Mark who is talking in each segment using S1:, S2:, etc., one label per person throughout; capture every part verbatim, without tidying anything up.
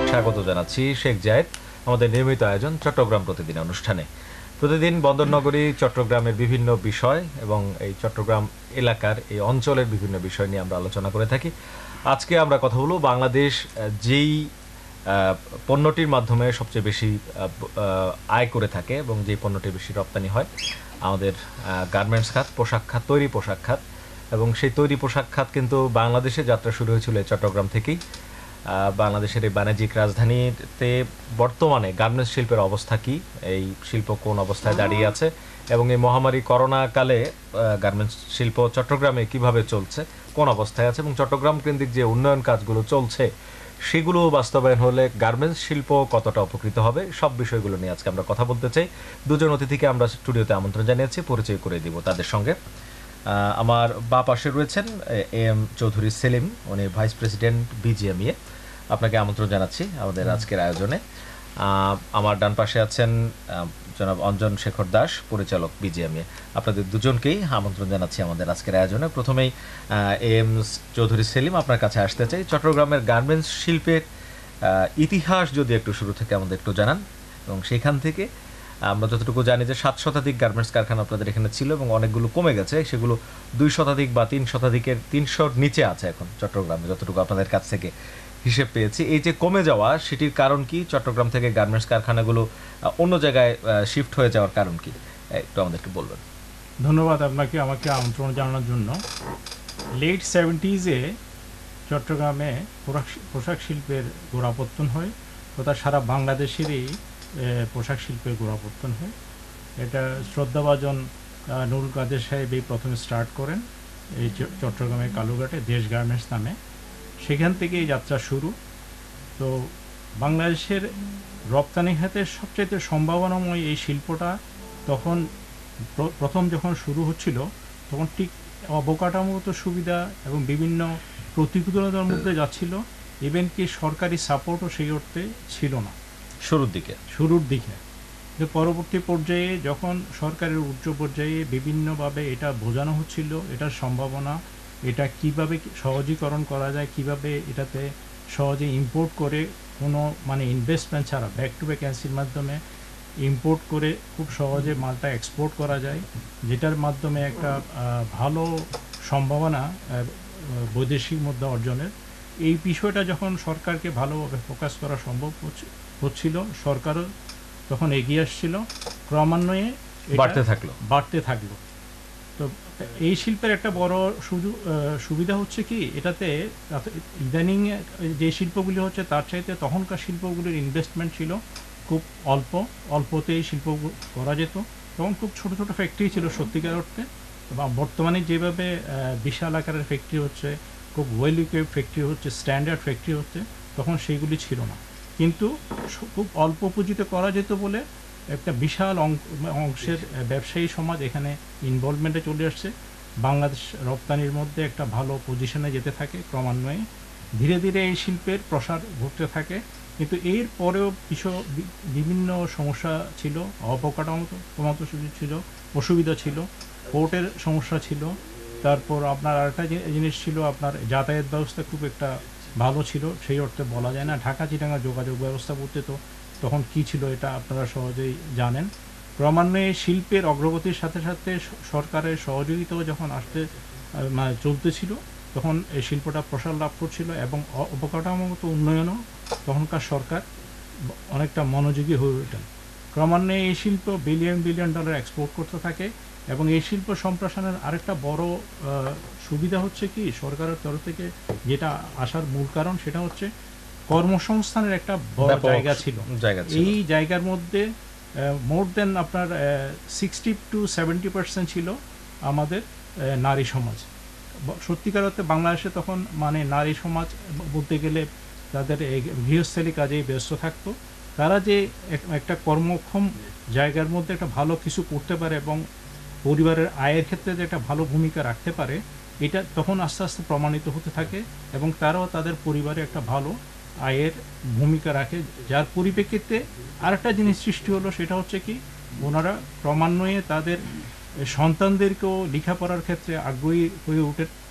S1: স্বাগত জানাচ্ছি শেখ জায়েদ আমাদের নিয়মিত আয়োজন চট্টগ্রাম প্রতিদিন অনুষ্ঠানে। প্রতিদিন বন্দরনগরী চট্টগ্রামের বিভিন্ন বিষয় এবং এই চট্টগ্রাম এলাকার এই অঞ্চলের বিভিন্ন বিষয় নিয়ে আমরা আলোচনা করে থাকি। আজকে আমরা কথা বলব বাংলাদেশ যেই পণ্যটির মাধ্যমে সবচেয়ে বেশি আয় করে থাকে এবং যেই পণ্যটি বেশি রপ্তানি হয়, আমাদের গার্মেন্টস খাত, পোশাক খাত, তৈরি পোশাক খাত। এবং সেই তৈরি পোশাক খাত কিন্তু বাংলাদেশে যাত্রা শুরু হয়েছিল চট্টগ্রাম থেকেই। বাংলাদেশের এই বাণিজ্যিক রাজধানীতে বর্তমানে গার্মেন্টস শিল্পের অবস্থা কী, এই শিল্প কোন অবস্থায় দাঁড়িয়ে আছে এবং এই মহামারী করোনা কালে গার্মেন্টস শিল্প চট্টগ্রামে কিভাবে চলছে, কোন অবস্থায় আছে এবং চট্টগ্রাম কেন্দ্রিক যে উন্নয়ন কাজগুলো চলছে সেগুলো বাস্তবায়ন হলে গার্মেন্টস শিল্প কতটা উপকৃত হবে, সব বিষয়গুলো নিয়ে আজকে আমরা কথা বলতে চাই। দুজন অতিথিকে আমরা স্টুডিওতে আমন্ত্রণ জানিয়েছি, পরিচয় করে দিব তাদের সঙ্গে। আমার বা পাশে রয়েছেন এ এম চৌধুরী সেলিম, উনি ভাইস প্রেসিডেন্ট বিজিএমইএ। আপনাকে আমন্ত্রণ জানাচ্ছি আমাদের আজকের আয়োজনে। আমার ডান পাশে আছেন জনাব অঞ্জন শেখর দাস, পরিচালক বিজিএমইএ। আপনাদের দুজনকেই আমন্ত্রণ জানাচ্ছি আমাদের আজকের আয়োজনে। প্রথমেই এ এম চৌধুরী সেলিম, আপনার কাছে আসতে চাই। চট্টগ্রামের গার্মেন্টস শিল্পের ইতিহাস যদি একটু শুরু থেকে আমাদের একটু জানান, এবং সেখান থেকে আমরা যতটুকু জানি যে সাত শতাধিক গার্মেন্টস কারখানা আপনাদের এখানে ছিল এবং অনেকগুলো কমে গেছে, সেগুলো দুই শতাধিক বা তিন শতাধিকের তিনশোর নিচে আছে এখন চট্টগ্রামে, যতটুকু আপনাদের কাছ থেকে হিসেব পেয়েছি। এই যে কমে যাওয়া, সেটির কারণ কি? চট্টগ্রাম থেকে গার্মেন্টস কারখানাগুলো অন্য জায়গায় শিফট হয়ে যাওয়ার কারণ কি, একটু আমাদেরকে বলবেন।
S2: ধন্যবাদ আপনাকে আমাকে আমন্ত্রণ জানানোর জন্য। লেট সেভেন্টিজে চট্টগ্রামে পোশাক শিল্পের গোড়াপত্তন হয়, তথা সারা বাংলাদেশেরই পোশাক শিল্পের গোড়াপত্তন হয়। এটা শ্রদ্ধাভাজন নুরুল কাদের সাহেব এই প্রথমে স্টার্ট করেন এই চট্টগ্রামের কালুঘাটে দেশ গার্মেন্টস নামে। সেখান থেকেই যাত্রা শুরু। তো বাংলাদেশের রপ্তানি খাতের সবচাইতে সম্ভাবনাময় এই শিল্পটা তখন প্রথম যখন শুরু হচ্ছিল, তখন ঠিক অবকাঠামোগত সুবিধা এবং বিভিন্ন প্রতিকূলতার মধ্যে যাচ্ছিল, ইভেন কি সরকারি সাপোর্টও সেই অর্থে ছিল না
S1: শুরুর দিকে
S2: শুরুর দিকে পরবর্তী পর্যায়ে যখন সরকারের উচ্চ পর্যায়ে বিভিন্নভাবে এটা বোঝানো হচ্ছিল, এটার সম্ভাবনা, এটা কিভাবে সহজীকরণ করা যায়, কিভাবে এটাতে সহজে ইম্পোর্ট করে কোনো মানে ইনভেস্টমেন্ট ছাড়া ব্যাক টু ব্যাক এনসির মাধ্যমে ইম্পোর্ট করে খুব সহজে মালটা এক্সপোর্ট করা যায়, যেটার মাধ্যমে একটা ভালো সম্ভাবনা বৈদেশিক মুদ্রা অর্জনের। এই বিষয়টা যখন সরকারকে ভালোভাবে ফোকাস করা সম্ভব হচ্ছিল, সরকারও তখন এগিয়ে আসছিল, ক্রমান্বয়ে
S1: বাড়তে থাকলো
S2: বাড়তে থাকলো তো এই শিল্পের একটা বড় সুযোগ সুবিধা হচ্ছে কি, এটাতে ইদানিং যে শিল্পগুলি হচ্ছে তার চাইতে তখনকার শিল্পগুলির ইনভেস্টমেন্ট ছিল খুব অল্প, অল্পতেই শিল্প করা যেত। তখন খুব ছোট ছোট ফ্যাক্টরি ছিল সত্যিকার অর্থে। বা বর্তমানে যেভাবে বিশাল আকারের ফ্যাক্টরি হচ্ছে, খুব ওয়েল ইকুইপড ফ্যাক্টরি হচ্ছে, স্ট্যান্ডার্ড ফ্যাক্টরি হচ্ছে, তখন সেইগুলি ছিল না। কিন্তু খুব অল্প পুঁজিতে করা যেত বলে একটা বিশাল অংশের ব্যবসায়ী সমাজ এখানে ইনভলভমেন্টে চলে আসছে। বাংলাদেশ রপ্তানির মধ্যে একটা ভালো পজিশনে যেতে থাকে, ক্রমান্বয়ে ধীরে ধীরে এই শিল্পের প্রসার ঘটতে থাকে। কিন্তু এর পরেও কিছু বিভিন্ন সমস্যা ছিল, অবকাঠামোগত ছিল, অসুবিধা ছিল, পোর্টের সমস্যা ছিল। তারপর আপনার আরেকটা জিনিস ছিল, আপনার যাতায়াত ব্যবস্থা খুব একটা ভালো ছিল সেই অর্থে বলা যায় না। ঢাকা চিটাঙ্গা যোগাযোগ ব্যবস্থা বলতে তো তখন কী ছিল এটা আপনারা সহজেই জানেন। ক্রমান্বয়ে শিল্পের অগ্রগতির সাথে সাথে সরকারের সহযোগিতাও যখন আসতে মানে চলতেছিল, তখন এই শিল্পটা প্রসার লাভ করছিল এবং অবকাঠামোগত উন্নয়নও তখনকার সরকার অনেকটা মনোযোগী হয়ে ওঠেন। ক্রমান্বয়ে এই শিল্প বিলিয়ন বিলিয়ন ডলার এক্সপোর্ট করতে থাকে। এবং এই শিল্প সম্প্রসারণের আরেকটা বড় সুবিধা হচ্ছে কি, সরকারের তরফ থেকে যেটা আসার মূল কারণ সেটা হচ্ছে কর্মসংস্থানের একটা বড় জায়গা ছিল। এই জায়গার মধ্যে মোর দেন আপনার সিক্সটি টু সেভেন্টি পার্সেন্ট ছিল আমাদের নারী সমাজ। সত্যিকার অর্থে বাংলাদেশে তখন মানে নারী সমাজ বলতে গেলে তাদের গৃহস্থলী কাজেই ব্যস্ত থাকতো। তারা যে একটা কর্মক্ষম জায়গার মধ্যে একটা ভালো কিছু করতে পারে এবং পরিবারের আয়ের ক্ষেত্রে যে একটা ভালো ভূমিকা রাখতে পারে, এটা তখন আস্তে আস্তে প্রমাণিত হতে থাকে এবং তারাও তাদের পরিবারে একটা ভালো আয়ের ভূমিকা রাখে। যার পরিপ্রেক্ষিতে আরেকটা জিনিস সৃষ্টি হলো, সেটা হচ্ছে কি, ওনারা ক্রমান্বয়ে তাদের সন্তানদেরকেও লেখাপড়ার ক্ষেত্রে আগ্রহী হয়ে ওঠে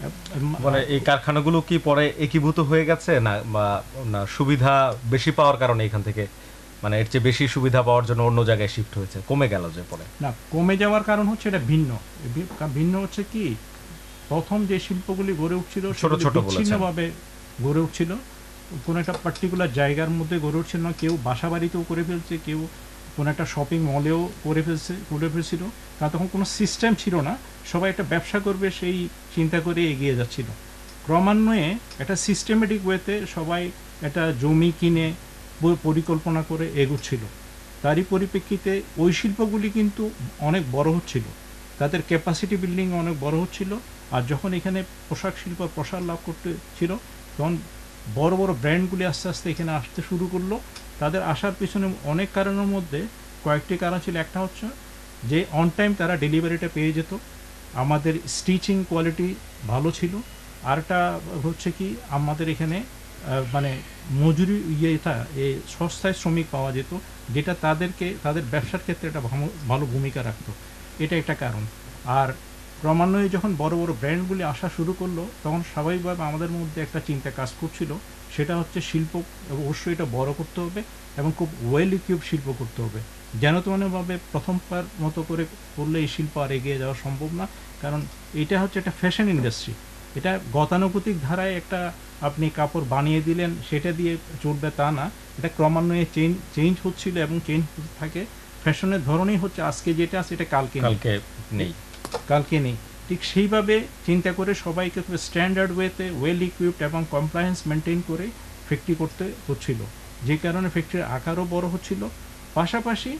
S1: মানে এই কারখানাগুলো কি পরে একীভূত হয়ে গেছে না বা না সুবিধা বেশি পাওয়ার কারণে এখান থেকে মানে এর চেয়ে বেশি সুবিধা পাওয়ার জন্য অন্য জায়গায় শিফট হয়েছে, কমে গেল যে পরে?
S2: না, কমে যাওয়ার কারণ হচ্ছে এটা ভিন্ন। ভিন্ন হচ্ছে কি, প্রথম যে শিল্পগুলি গড়ে উঠছিল
S1: ছোট ছোট
S2: বিচ্ছিন্নভাবে গড়ে উঠছিল, কোনো একটা পার্টিকুলার জায়গার মধ্যে গড়ে উঠছিল না। কেউ বাসা বাড়িতেও করে ফেলছে, কেউ কোনো একটা শপিং মলেও করে ফেলছে করে ফেলছিল। কারণ তখন কোনো সিস্টেম ছিল না, সবাই একটা ব্যবসা করবে সেই চিন্তা করে এগিয়ে যাচ্ছিল। ক্রমান্বয়ে একটা সিস্টেমেটিক ওয়েতে সবাই একটা জমি কিনে পরিকল্পনা করে এগোচ্ছিল। তারই পরিপ্রেক্ষিতে ওই শিল্পগুলি কিন্তু অনেক বড় হচ্ছিল, তাদের ক্যাপাসিটি বিল্ডিং অনেক বড় হচ্ছিল। আর যখন এখানে পোশাক শিল্প প্রসার লাভ করতে ছিল, তখন বড় বড় ব্র্যান্ডগুলি আস্তে আস্তে এখানে আসতে শুরু করলো। তাদের আসার পিছনে অনেক কারণের মধ্যে কয়েকটি কারণ ছিল। একটা হচ্ছে যে অন টাইম তারা ডেলিভারিটা পেয়ে যেত, আমাদের স্টিচিং কোয়ালিটি ভালো ছিল। আরটা হচ্ছে কি, আমাদের এখানে মানে মজুরি ইয়েটা এই সস্তায় শ্রমিক পাওয়া যেত, যেটা তাদেরকে তাদের ব্যবসার ক্ষেত্রে একটা ভালো ভূমিকা রাখতো। এটা একটা কারণ। আর ক্রমান্বয়ে যখন বড় বড় ব্র্যান্ডগুলি আসা শুরু করলো, তখন স্বাভাবিকভাবে আমাদের মধ্যে একটা চিন্তা কাজ করছিল, সেটা হচ্ছে শিল্প অবশ্যই এটা বড় করতে হবে এবং খুব ওয়েল ইকুইপ শিল্প করতে হবে। যেন তেমনভাবে প্রথমবার মতো করে করলে এই শিল্প আর এগিয়ে যাওয়া সম্ভব না। কারণ এটা হচ্ছে একটা ফ্যাশন ইন্ডাস্ট্রি, এটা গতানুগতিক ধারায় একটা আপনি কাপড় বানিয়ে দিলেন সেটা দিয়ে চলবে তা না। এটা ক্রমান্বয়ে চেঞ্জ চেঞ্জ হচ্ছিল এবং চেঞ্জ হতে থাকে। ফ্যাশনের ধরনই হচ্ছে আজকে যেটা আছে এটা কালকে
S1: কালকে নেই
S2: কালকে নেই ঠিক সেইভাবে চিন্তা করে সবাইকে স্ট্যান্ডার্ড ওয়েতে ওয়েল ইকুইপড এবং কমপ্লায়েন্স মেনটেন করে ফ্যাক্টরি করতে হচ্ছিল, যে কারণে ফ্যাক্টরির আকারও বড় হচ্ছিল। পাশাপাশি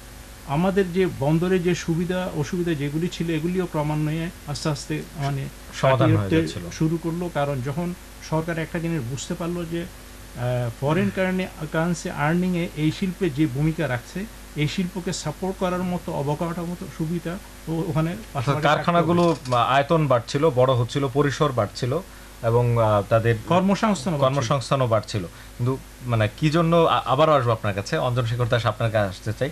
S2: আমাদের যে বন্দরে যে সুবিধা অসুবিধা যেগুলি ছিল এগুলিও ক্রমান্বয়ে আস্তে আস্তে মানে
S1: সমাধান হতে
S2: শুরু করলো। কারণ যখন সরকার একটা জিনিস বুঝতে পারলো যে ফরেন কারেন্সি আর্নিংয়ে এই শিল্পে যে ভূমিকা রাখছে, এই শিল্পকে সাপোর্ট করার মতো অবকাঠামো সুবিধা ওখানে
S1: কারখানাগুলো আয়তন বাড়ছিল, বড় হচ্ছিল, পরিসর বাড়ছিল এবং তাদের
S2: কর্মসংস্থান
S1: কর্মসংস্থানও বাড়ছিল। কিন্তু মানে কি জন্য, আবারও আসবো আপনার কাছে, অঞ্জন শেখর দাস আপনার কাছে আসতে চাই।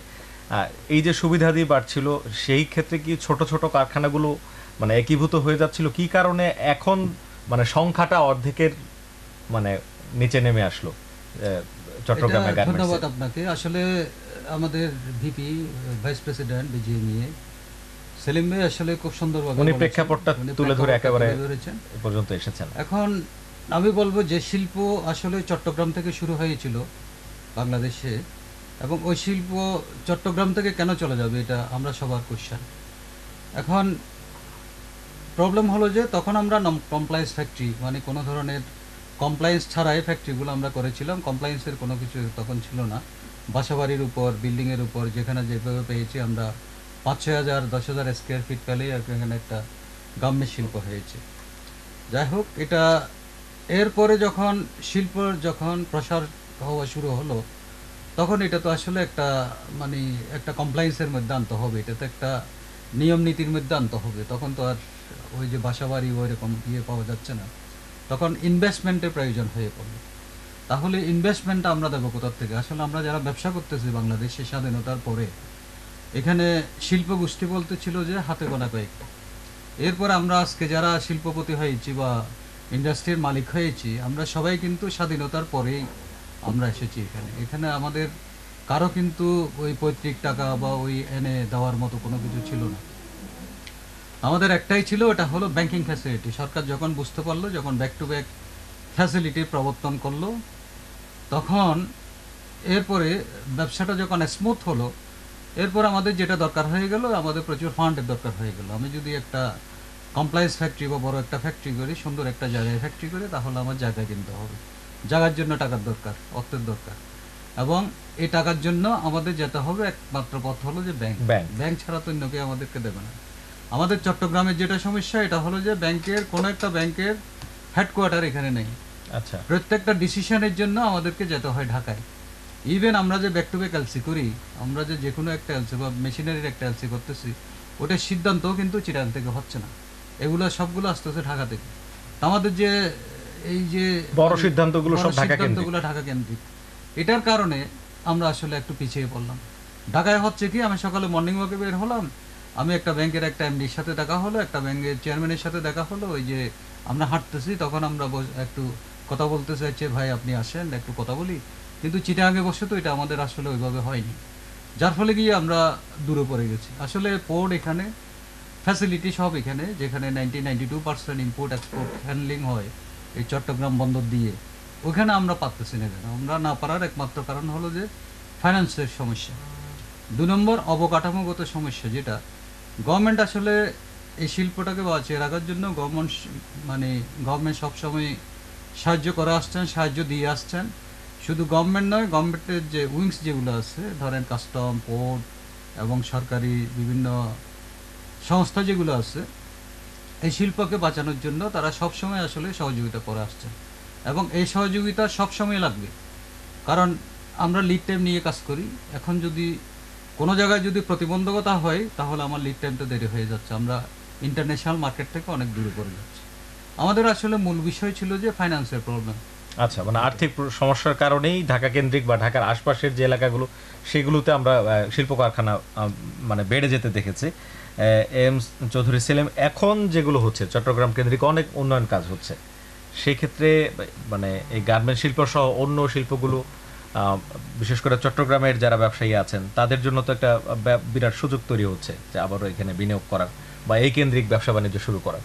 S1: এই যে সুবিধাদি বাড়ছিল, সেই ক্ষেত্রে কি ছোট ছোট কারখানাগুলো মানে একীভূত হয়ে যাচ্ছিল? কি কারণে এখন মানে সংখ্যাটা অর্ধেকের মানে নিচে নেমে আসলো চট্টগ্রামে?
S3: ধন্যবাদ আপনাকে। আসলে আমাদের VP vice president BGMEA Selim ভাই আসলে খুব সুন্দরভাবে
S1: উনি প্রেক্ষাপটটা তুলে ধরে একেবারে এ পর্যন্ত এসেছেন।
S3: এখন আমি বলবো যে শিল্প আসলে চট্টগ্রাম থেকে শুরু হয়েছিল বাংলাদেশে, এবং ওই শিল্প চট্টগ্রাম থেকে কেন চলে যাবে এটা আমরা সবার কোশ্চেন। এখন প্রবলেম হলো যে তখন আমরা নন কমপ্লায়েন্স ফ্যাক্টরি মানে কোনো ধরনের কমপ্লায়েন্স ছাড়াই ফ্যাক্টরিগুলো আমরা করেছিলাম। কমপ্লায়েন্সের কোনো কিছু তখন ছিল না। বাসাবাড়ির উপর, বিল্ডিংয়ের উপর যেখানে যেভাবে পেয়েছি আমরা পাঁচ ছয় হাজার দশ হাজার স্কোয়ার ফিট পেলেই আর এখানে একটা গাম্মের শিল্প হয়েছে। যাই হোক, এটা এরপরে যখন শিল্প যখন প্রসার হওয়া শুরু হলো, তখন এটা তো আসলে একটা মানে একটা কমপ্লায়েন্সের মধ্যে আনতে হবে, এটা তো একটা নিয়ম নীতির মধ্যে আনতে হবে। তখন তো আর ওই যে বাসাবাড়ি ওই রকম ইয়ে পাওয়া যাচ্ছে না, তখন ইনভেস্টমেন্টের প্রয়োজন হয়ে পড়লো। তাহলে ইনভেস্টমেন্টটা আমরা দেবো কোথার থেকে? আসলে আমরা যারা ব্যবসা করতেছি বাংলাদেশের স্বাধীনতার পরে, এখানে শিল্প গোষ্ঠী বলতে ছিল যে হাতে গোনা কয়েকটা। এরপর আমরা আজকে যারা শিল্পপতি হয়েছি বা ইন্ডাস্ট্রির মালিক হয়েছি, আমরা সবাই কিন্তু স্বাধীনতার পরেই আমরা এসেছি এখানে। এখানে আমাদের কারো কিন্তু ওই পৈতৃক টাকা বা ওই এনে দেওয়ার মতো কোনো কিছু ছিল না। আমাদের একটাই ছিল, ওটা হলো ব্যাংকিং ফ্যাসিলিটি। সরকার যখন বুঝতে পারলো, যখন ব্যাক টু ব্যাক ফ্যাসিলিটির প্রবর্তন করলো, তখন এরপরে ব্যবসাটা যখন স্মুথ হলো, এরপর আমাদের যেটা দরকার হয়ে গেল, আমাদের প্রচুর ফান্ডের দরকার হয়ে গেল। আমি যদি একটা কমপ্লায়েন্স ফ্যাক্টরি বা বড় একটা ফ্যাক্টরি করি, সুন্দর একটা জায়গায় ফ্যাক্টরি করি, তাহলে আমার জায়গা কিনতে হবে। জায়গার জন্য টাকার দরকার, অর্থের দরকার, এবং এই টাকার জন্য আমাদের যেতে হবে একমাত্র পথ হলো যে ব্যাংক। ব্যাংক ছাড়া তো অন্য কেউ আমাদেরকে দেবে না। আমাদের চট্টগ্রামের যেটা সমস্যা, এটা হলো যে ব্যাংকের কোনো একটা ব্যাংকের হেডকোয়ার্টার এখানে নেই।
S1: আচ্ছা,
S3: প্রত্যেকটা ডিসিশনের জন্য আমাদেরকে যেতে হয় ঢাকায়। ইভেন আমরা যে ব্যাক টু ব্যাক এলসি করি, আমরা যে যে কোনো একটা এলসি বা মেশিনারির একটা এলসি করতেছি, ওটার সিদ্ধান্তও কিন্তু চিটাগাং থেকে হচ্ছে না, এগুলো সবগুলো আস্তে আস্তে ঢাকা থেকে। আমাদের যে এই যে
S1: বড় সিদ্ধান্তগুলো সব ঢাকা
S3: সিদ্ধান্তগুলো ঢাকা কেন্দ্রিক, এটার কারণে আমরা আসলে একটু পিছিয়ে পড়লাম। ঢাকায় হচ্ছে কি, আমি সকালে মর্নিং ওয়াকে বের হলাম, আমি একটা ব্যাংকের একটা এমডির সাথে দেখা হলো, একটা ব্যাংকের চেয়ারম্যানের সাথে দেখা হলো, ওই যে আমরা হাঁটতেছি তখন আমরা বস- একটু কথা বলতে চাইছে, ভাই আপনি আসেন একটু কথা বলি, কিন্তু চিটাগাঙে বসে তো এটা আমাদের আসলে ওইভাবে হয়নি, যার ফলে গিয়ে আমরা দূরে পড়ে গেছি। আসলে পোর্ট এখানে, ফ্যাসিলিটি সব এখানে, যেখানে ninety ninety two percent import export handling হয় এই চট্টগ্রাম বন্দর দিয়ে, ওখানে আমরা পারতেছি না কেন? আমরা না পারার একমাত্র কারণ হলো যে ফাইন্যান্সের সমস্যা। দু নম্বর অবকাঠামোগত সমস্যা, যেটা গভর্নমেন্ট আসলে এই শিল্পটাকে বাঁচিয়ে রাখার জন্য গভর্নমেন্ট মানে গভর্নমেন্ট সবসময় সাহায্য করে আসছেন, সাহায্য দিয়ে আসছেন। শুধু গভর্নমেন্ট নয়, গভর্নমেন্টের যে উইংস যেগুলো আছে, ধরেন কাস্টম, পোর্ট এবং সরকারি বিভিন্ন সংস্থা যেগুলো আছে, এই শিল্পকে বাঁচানোর জন্য তারা সবসময় আসলে সহযোগিতা করে আসছে এবং এই সহযোগিতা সবসময় লাগবে। কারণ আমরা লিড টাইম নিয়ে কাজ করি, এখন যদি কোনো জায়গায় যদি প্রতিবন্ধকতা হয় তাহলে আমার লিড টাইমটা দেরি হয়ে যাচ্ছে, আমরা ইন্টারন্যাশনাল মার্কেট থেকে অনেক দূরে পড়ে যাচ্ছি। আমাদের আসলে মূল বিষয় ছিল যে ফাইন্যান্সের প্রবলেম।
S1: আচ্ছা, মানে আর্থিক প্র- সমস্যার কারণেই ঢাকা কেন্দ্রিক বা ঢাকার আশপাশের যে এলাকাগুলো সেগুলোতে আমরা আহ, শিল্প কারখানা আহ, মানে বেড়ে যেতে দেখেছি। এম চৌধুরী সেলিম, এখন যেগুলো হচ্ছে চট্টগ্রাম কেন্দ্রিক অনেক উন্নয়ন কাজ হচ্ছে, সেক্ষেত্রে মানে এই গার্মেন্ট শিল্প সহ অন্য শিল্পগুলো আহ, বিশেষ করে চট্টগ্রামের যারা ব্যবসায়ী আছেন তাদের জন্য তো একটা ব্যা- বিরাট সুযোগ তৈরি হচ্ছে যে আবারও এখানে বিনিয়োগ করার বা এই কেন্দ্রিক ব্যবসা বাণিজ্য শুরু করার।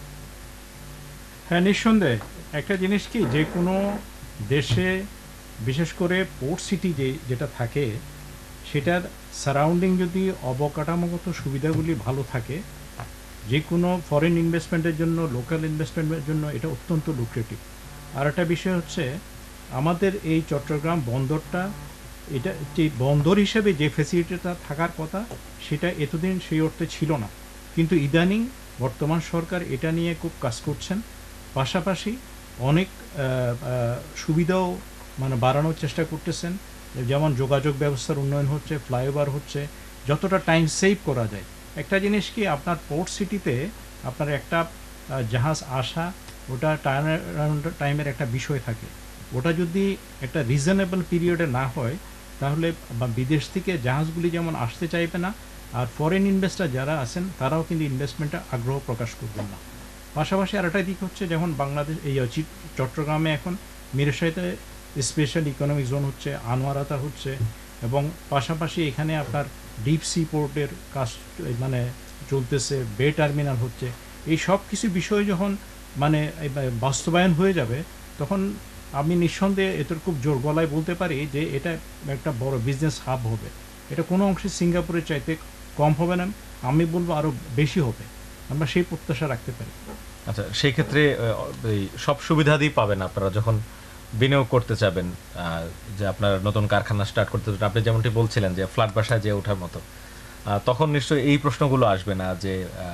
S2: হ্যাঁ, নিঃসন্দেহে একটা জিনিস কি, যে কোনো দেশে বিশেষ করে পোর্ট সিটি যে যেটা থাকে সেটার সারাউন্ডিং যদি অবকাঠামোগত সুবিধাগুলি ভালো থাকে, যে কোনো ফরেন ইনভেস্টমেন্টের জন্য, লোকাল ইনভেস্টমেন্টের জন্য এটা অত্যন্ত লুক্রেটিভ। আর একটা বিষয় হচ্ছে আমাদের এই চট্টগ্রাম বন্দরটা, এটা যে বন্দর হিসেবে যে ফ্যাসিলিটিটা থাকার কথা সেটা এতদিন সেই অর্থে ছিল না, কিন্তু ইদানিং বর্তমান সরকার এটা নিয়ে খুব কাজ করছেন। পাশাপাশি অনেক আহ, আহ, সুবিধাও মানে বাড়ানোর চেষ্টা করতেছেন, যেমন যোগাযোগ ব্যবস্থার উন্নয়ন হচ্ছে, ফ্লাইওভার হচ্ছে, যতটা টাইম সেভ করা যায়। একটা জিনিস কি, আপনার পোর্ট সিটিতে আপনার একটা আহ, জাহাজ আসা, ওটা টাইম টাইমের একটা বিষয় থাকে, ওটা যদি একটা রিজনেবল পিরিয়ডে না হয় তাহলে বা বিদেশ থেকে জাহাজগুলি যেমন আসতে চাইবে না, আর ফরেন ইনভেস্টর যারা আছেন তারাও কিন্তু ইনভেস্টমেন্টে আগ্রহ প্রকাশ করবেন না। পাশাপাশি আরেকটা দিক হচ্ছে, যেমন বাংলাদেশ এই চি- চট্টগ্রামে এখন মিরসাইতে স্পেশাল ইকোনমিক জোন হচ্ছে, আনোয়ারাতা হচ্ছে, এবং পাশাপাশি এখানে আপনার ডিপ সি পোর্টের কাজ মানে চলতেছে, বে টার্মিনাল হচ্ছে। এই সব কিছু বিষয় যখন মানে এই বা- বাস্তবায়ন হয়ে যাবে, তখন আমি নিঃসন্দেহে এটার খুব জোর গলায় বলতে পারি যে এটা একটা বড় বিজনেস হাব হবে। এটা কোনো অংশে সিঙ্গাপুরের চাইতে কম হবে না, আমি বলবো আরও বেশি হবে। আমরা সেই প্রত্যাশা রাখতে পারি।
S1: আচ্ছা, সেই ক্ষেত্রে আহ, এই সব সুবিধাদি পাবেন আপনারা যখন বিনিয়োগ করতে চাবেন, আহ, যে আপনার নতুন কারখানা স্টার্ট করতে চান, আপনি যেমনটি বলছিলেন যে ফ্ল্যাট বাসায় যে ওঠার মতো, আহ, তখন নিশ্চয়ই এই প্রশ্নগুলো আসবে না যে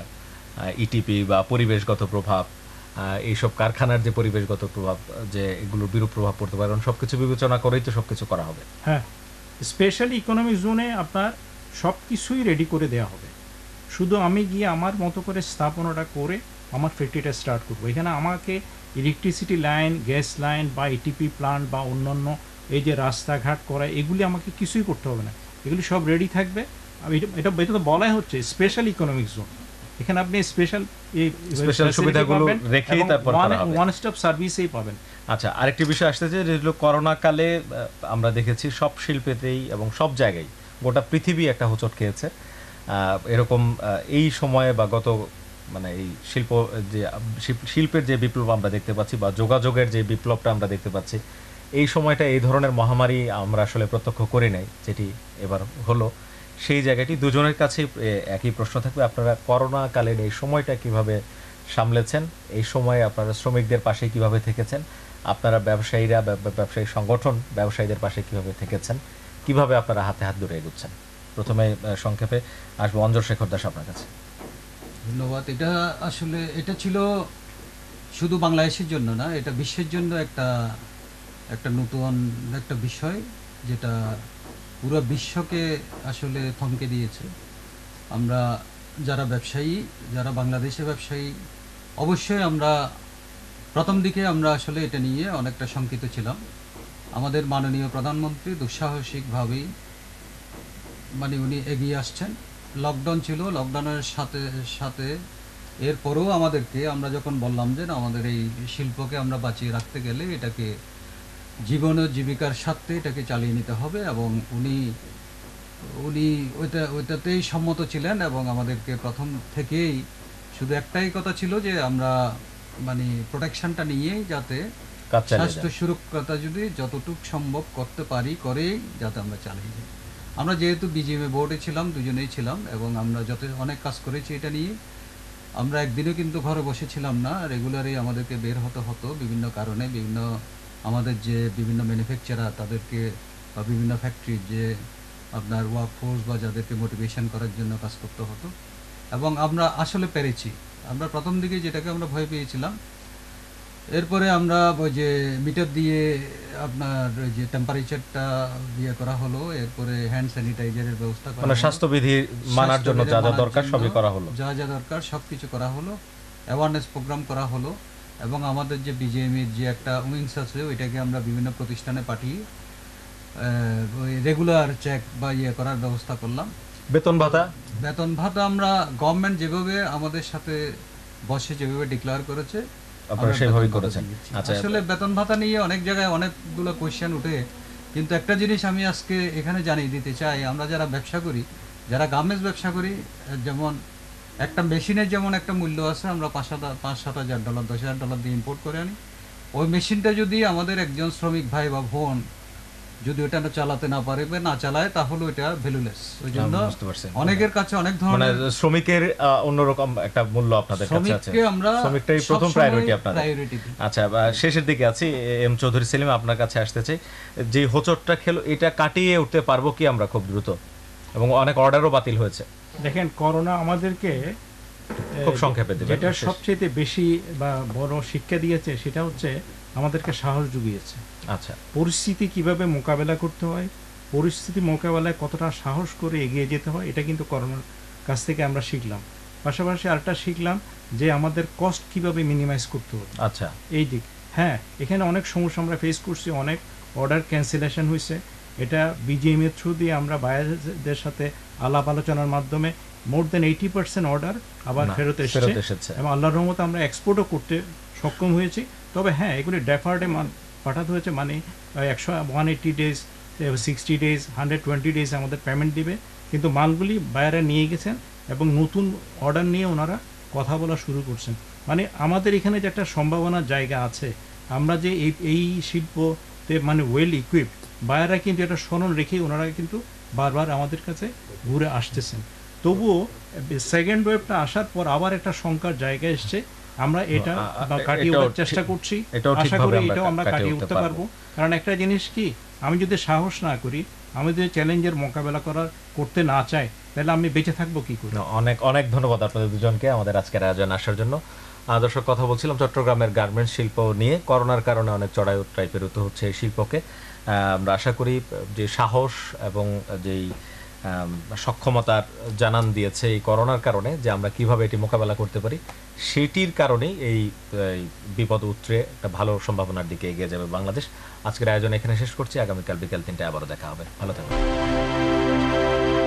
S1: ইটিপি বা পরিবেশগত প্রভাব, আহ, এইসব কারখানার যে পরিবেশগত প্রভাব, যে এগুলোর বিরূপ প্রভাব পড়তে পারে, সব কিছু বিবেচনা করেই তো সব কিছু করা হবে।
S2: হ্যাঁ, স্পেশাল ইকোনমিক জোনে আপনার সব কিছুই রেডি করে দেওয়া হবে, শুধু আমি গিয়ে আমার মতো করে স্থাপনাটা করে আমার ফ্যাক্টরিটা স্টার্ট করবো। এখানে আমাকে ইলেকট্রিসিটি লাইন, গ্যাস লাইন বা ইটিপি প্লান্ট বা অন্যান্য এই যে রাস্তাঘাট করা, এগুলি আমাকে কিছুই করতে হবে না, এগুলি সব রেডি থাকবে। আমি এটা এটা এটা তো বলাই হচ্ছে স্পেশাল ইকোনমিক জোন, এখানে আপনি স্পেশাল এই
S1: Special সুবিধাগুলো রেখেই তারপর করা হবে।
S2: ওয়ান স্টপ সার্ভিসেই পাবেন।
S1: আচ্ছা, আরেকটি বিষয় আসতেছে, যেগুলো করোনা কালে আহ, আমরা দেখেছি সব শিল্পেতেই এবং সব জায়গায় গোটা পৃথিবী একটা হোঁচট খেয়েছে। আহ, এরকম আহ, এই সময়ে বা গত মানে এই শিল্প যে শিল্প- শিল্পের যে বিপ্লব আমরা দেখতে পাচ্ছি বা যোগাযোগের যে বিপ্লবটা আমরা দেখতে পাচ্ছি, এই সময়টা এই ধরনের মহামারী আমরা আসলে প্রত্যক্ষ করি নাই, যেটি এবার হলো। সেই জায়গাটি দুজনের কাছে একই প্রশ্ন থাকবে, আপনারা করোনা কালীন এই সময়টা কিভাবে সামলেছেন, এই সময়ে আপনারা শ্রমিকদের পাশে কিভাবে থেকেছেন, আপনারা ব্যবসায়ীরা ব্যব- ব্যবসায়ী সংগঠন ব্যবসায়ীদের পাশে কিভাবে থেকেছেন, কিভাবে আপনারা হাতে হাত ধরে এগোচ্ছেন? প্রথমে আহ, সংক্ষেপে আসবো অঞ্জর শেখর দাস আপনার কাছে।
S3: ধন্যবাদ। এটা আসলে এটা ছিল শুধু বাংলাদেশের জন্য না, এটা বিশ্বের জন্য একটা একটা নতুন একটা বিষয়, যেটা পুরো বিশ্বকে আসলে থমকে দিয়েছে। আমরা যারা ব্যবসায়ী, যারা বাংলাদেশে ব্যবসায়ী, অবশ্যই আমরা প্রথম দিকে আমরা আসলে এটা নিয়ে অনেকটা শঙ্কিত ছিলাম। আমাদের মাননীয় প্রধানমন্ত্রী দুঃসাহসিকভাবেই মানে উনি এগিয়ে আসছেন। লকডাউন ছিল, লকডাউনের সাথে সাথে এরপরেও আমাদেরকে, আমরা যখন বললাম যে না, আমাদের এই শিল্পকে আমরা বাঁচিয়ে রাখতে গেলে এটাকে জীবন ও জীবিকার স্বার্থে এটাকে চালিয়ে নিতে হবে, এবং উনি উনি ওইটা ওইটাতেই সম্মত ছিলেন, এবং আমাদেরকে প্রথম থেকেই শুধু একটাই কথা ছিল যে আমরা মানে প্রোটেকশনটা নিয়েই যাতে
S1: কাজ চালিয়ে
S3: স্বাস্থ্য
S1: যান।
S3: সুরক্ষাটা যদি যতটুকু সম্ভব করতে পারি করেই যাতে আমরা চালিয়ে যাই। আমরা যেহেতু বিজিএমএ বোর্ডে ছিলাম, দুজনেই ছিলাম, এবং আমরা যত অনেক কাজ করেছি এটা নিয়ে। আমরা একদিনও কিন্তু ঘরে বসেছিলাম না, রেগুলারই আমাদেরকে বের হতে হতো বিভিন্ন কারণে। বিভিন্ন আমাদের যে বিভিন্ন ম্যানুফ্যাকচারার তাদেরকে, বা বিভিন্ন ফ্যাক্টরির যে আপনার ওয়ার্ক ফোর্স বা যাদেরকে মোটিভেশন করার জন্য কাজ করতে হতো, এবং আমরা আসলে পেরেছি। আমরা প্রথম দিকে যেটাকে আমরা ভয় পেয়েছিলাম, এরপরে আমরা ওই যে মিটার দিয়ে আপনার ওই যে টেম্পারেচারটা ইয়ে করা হলো, এরপরে হ্যান্ড স্যানিটাইজারের ব্যবস্থা করা
S1: মানে
S3: হলো।
S1: স্বাস্থ্যবিধি মানার জন্য যা যা
S3: স্বাস্থ্যবিধি
S1: দরকার
S3: মানার
S1: সবই
S3: জন্য
S1: করা হলো।
S3: যা যা দরকার সব কিছু করা হলো, অ্যাওয়ারনেস প্রোগ্রাম করা হলো, এবং আমাদের যে বিজেএমের যে একটা উইংস আছে ওইটাকে আমরা বিভিন্ন প্রতিষ্ঠানে পাঠিয়ে আহ, ওই রেগুলার চেক বা ইয়ে করার ব্যবস্থা করলাম।
S1: বেতন ভাতা
S3: বেতন ভাতা আমরা গভর্নমেন্ট যেভাবে আমাদের সাথে বসে যেভাবে ডিক্লেয়ার করেছে
S1: আপনারা
S3: আমরা
S1: সেভাবেই
S3: বেতন ভাতা
S1: করেছেন।
S3: দিয়েছি।
S1: আচ্ছা।
S3: আসলে বেতন ভাতা নিয়ে অনেক জায়গায় অনেকগুলো কোয়েশ্চেন উঠে, কিন্তু একটা জিনিস আমি আজকে এখানে জানিয়ে দিতে চাই, আমরা যারা ব্যবসা করি, যারা গার্মেন্টস ব্যবসা করি, যেমন একটা মেশিনের যেমন একটা মূল্য আছে, আমরা পাঁচ সাত পাঁচ সাত হাজার ডলার দশ হাজার ডলার দিয়ে ইম্পোর্ট করে আনি। ওই মেশিনটা যদি আমাদের একজন শ্রমিক ভাই বা বোন যদি ওটা না চালাতে না পারে বা না চালায়, তাহলে ওটা ভ্যালুলেস। ওই জন্য
S1: আমি বুঝতে পারছি।
S3: অনেকের কাছে অনেক
S1: মানে
S3: ধরনের
S1: শ্রমিকের আহ, অন্যরকম একটা মূল্য আপনাদের কাছে আছে।
S3: শ্রমিককে আমরা
S1: শ্রমিকটাই প্রথম
S3: সবসময়
S1: প্রায়োরিটি আপনাদের।
S3: priority দিই।
S1: আচ্ছা, আহ, শেষের দিকে আছি। এম চৌধুরী সেলিম, আপনার কাছে আসতে চাই। যে হোঁচটটা খেলো, এটা কাটিয়ে উঠতে পারবো কি আমরা খুব দ্রুত? এবং অনেক অর্ডারও বাতিল হয়েছে।
S2: দেখেন, করোনা আমাদেরকে
S1: খুব
S2: এ,
S1: সংক্ষেপে দিবেন।
S2: যেটা
S1: শেষ।
S2: সবচেয়ে বেশি বা বড় শিক্ষা দিয়েছে সেটা হচ্ছে আমাদেরকে সাহস জুগিয়েছে।
S1: আচ্ছা,
S2: পরিস্থিতি কিভাবে মোকাবেলা করতে হয়, পরিস্থিতি মোকাবেলায় কতটা সাহস করে এগিয়ে যেতে হয়, এটা কিন্তু করোনার কাছ থেকে আমরা শিখলাম। পাশাপাশি আরেকটা শিখলাম যে আমাদের কস্ট কিভাবে মিনিমাইজ করতে হবে।
S1: আচ্ছা।
S2: এই দিক, হ্যাঁ, এখানে অনেক সমস্যা আমরা ফেস করছি, অনেক অর্ডার ক্যান্সেলেশন হয়েছে। এটা বিজিএম এর থ্রু দিয়ে আমরা বায়ারদের সাথে আলাপ আলোচনার মাধ্যমে মোর দেন এইটি পার্সেন্ট অর্ডার আবার
S1: না,
S2: ফেরত
S1: ফেরত
S2: এসেছে,
S1: এসেছে।
S2: এবং আল্লাহর রহমতে আমরা এক্সপোর্টও করতে সক্ষম হয়েছি। তবে হ্যাঁ, এগুলি ডেফার্ডে পাঠাতে হয়েছে, মানে একশো one eighty days, sixty days, hundred twenty days আমাদের পেমেন্ট দিবে। কিন্তু মালগুলি বায়ারে নিয়ে গেছেন এবং নতুন অর্ডার নিয়ে ওনারা কথা বলা শুরু করছেন। মানে আমাদের এখানে যে একটা সম্ভাবনার জায়গা আছে, আমরা যে এই এই শিল্পতে মানে ওয়েল ইকুইপড, বায়াররা কিন্তু এটা স্মরণ রেখে ওনারা কিন্তু বারবার আমাদের কাছে ঘুরে আসতেছেন। তবুও সেকেন্ড ওয়েভটা আসার পর আবার একটা শঙ্কার জায়গা এসছে। আমরা এটা
S1: আ- আ-
S2: বা কাটিয়ে
S1: এটাও
S2: ওঠার চেষ্টা
S1: ঠিক-
S2: করছি,
S1: এটাও
S2: আশা
S1: ঠিকভাবে
S2: করি
S1: আমরা
S2: এটাও আমরা
S1: কাটিয়ে
S2: কাটিয়ে
S1: উঠতে
S2: উঠতে পারবো। কারণ একটা জিনিস কি, আমি যদি সাহস না করি, আমি যদি চ্যালেঞ্জের মোকাবেলা করার করতে না চাই, তাহলে আমি বেঁচে থাকবো কি করে?
S1: না, অনেক অনেক ধন্যবাদ আপনাদের দুজনকে আমাদের আজকের আয়োজন আসার জন্য। আহ, দর্শক, কথা বলছিলাম চট্টগ্রামের গার্মেন্টস শিল্প নিয়ে। করোনার কারণে অনেক চড়াই উতরাই পেরোতে হচ্ছে এই শিল্পকে। আহ, আমরা আশা করি যে সাহস এবং যেই আম, সক্ষমতার জানান দিয়েছে এই করোনার কারণে, যে আমরা কিভাবে এটি মোকাবেলা করতে পারি, সেটির কারণেই এই এই বিপদ উতরে একটা ভালো সম্ভাবনার দিকে এগিয়ে যাবে বাংলাদেশ। আজকের আয়োজন এখানে শেষ করছি। আগামীকাল বিকেল তিনটায় আবারও দেখা হবে। ভালো থাকবেন।